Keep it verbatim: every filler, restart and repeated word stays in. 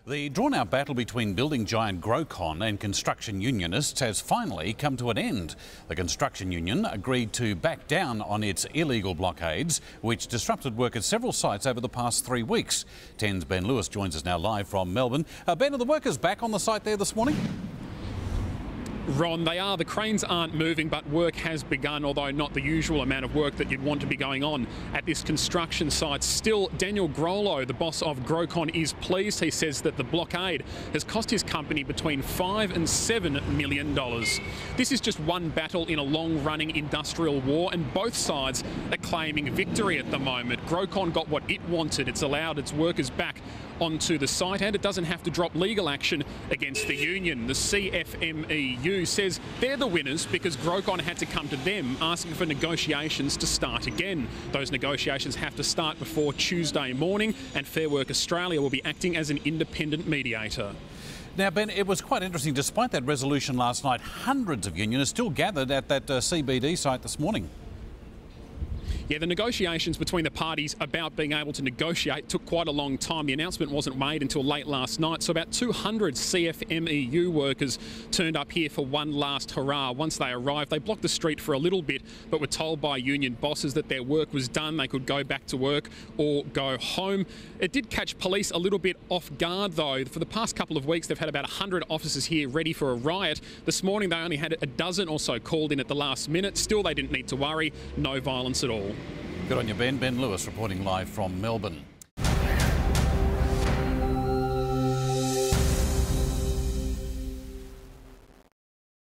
The drawn-out battle between building giant Grocon and construction unionists has finally come to an end. The construction union agreed to back down on its illegal blockades, which disrupted work at several sites over the past three weeks. ten's Ben Lewis joins us now live from Melbourne. Uh, Ben, are the workers back on the site there this morning? Ron, they are. The cranes aren't moving, but work has begun, although not the usual amount of work that you'd want to be going on at this construction site. Still, Daniel Grollo, the boss of Grocon, is pleased. He says that the blockade has cost his company between five and seven million dollars. This is just one battle in a long-running industrial war, and both sides are claiming victory at the moment. Grocon got what it wanted. It's allowed its workers back onto the site, and it doesn't have to drop legal action against the union. The C F M E U says they're the winners because Grocon had to come to them asking for negotiations to start again. Those negotiations have to start before Tuesday morning, and Fair Work Australia will be acting as an independent mediator. Now, Ben, it was quite interesting. Despite that resolution last night, hundreds of unionists still gathered at that uh, C B D site this morning. Yeah, the negotiations between the parties about being able to negotiate took quite a long time. The announcement wasn't made until late last night, so about two hundred C F M E U workers turned up here for one last hurrah. Once they arrived, they blocked the street for a little bit, but were told by union bosses that their work was done. They could go back to work or go home. It did catch police a little bit off guard, though. For the past couple of weeks, they've had about one hundred officers here ready for a riot. This morning, they only had a dozen or so called in at the last minute. Still, they didn't need to worry. No violence at all. Good on you, Ben. Ben Lewis reporting live from Melbourne.